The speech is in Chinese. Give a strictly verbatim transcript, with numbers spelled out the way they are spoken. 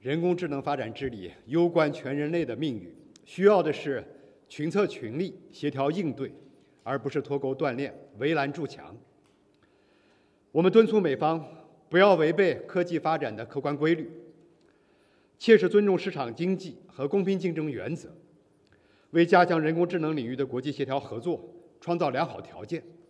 人工智能发展治理攸关全人类的命运，需要的是群策群力、协调应对，而不是脱钩断链、围栏筑墙。我们敦促美方不要违背科技发展的客观规律，切实尊重市场经济和公平竞争原则，为加强人工智能领域的国际协调合作创造良好条件。